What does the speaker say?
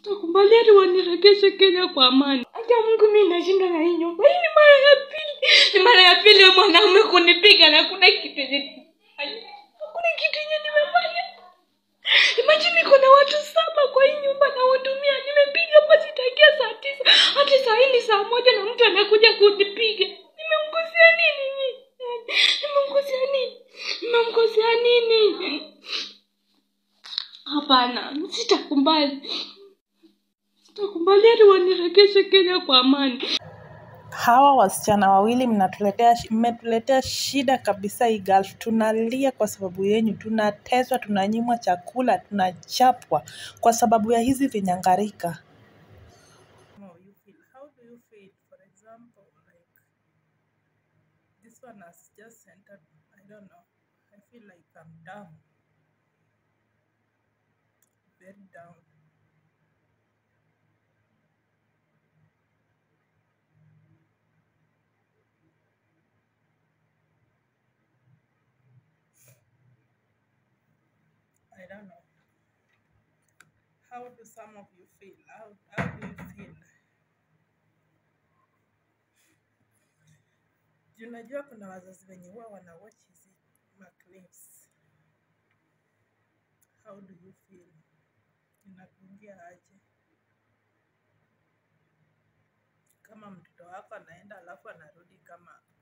Sitakubalia waniregeshe Kenya kwa amani. Hata Mungu mimi nashinda na hii nyumba. Hii ni mara ya pili. Ni mara ya pili mwanaume kunipiga na kuna kitu yenye. Hakuna kitu yenye nimefanya. Imagine kuna watu 7 kwa hii nyumba na watumia. Nimepiga pasi tangia saa 9. Hadi saa hii ni saa 1 na mtu anakuja kunipiga. Nimemkosea nini mimi? Nimemkosea nini? Hapana, sitakubali. Sitakubalia waniregeshe Kenya kwa amani. Hawa wasichana wawili mmetuletea shida kabisa hii Gulf. Tunalia kwa sababu yenu, tunateswa, tunanyimwa chakula, tunachapwa kwa sababu ya hizi vinyangarika. How do you feel? For example, like this one has just entered, I don't know. I feel like I'm down. Very down. I don't know. How do some of you feel? How do you feel? Unajua kuna wazazi wenye huwa wanawatch hizi clips. How do you feel? Inakuingia aje? Kama mtoto wako anaenda alafu anarudi kama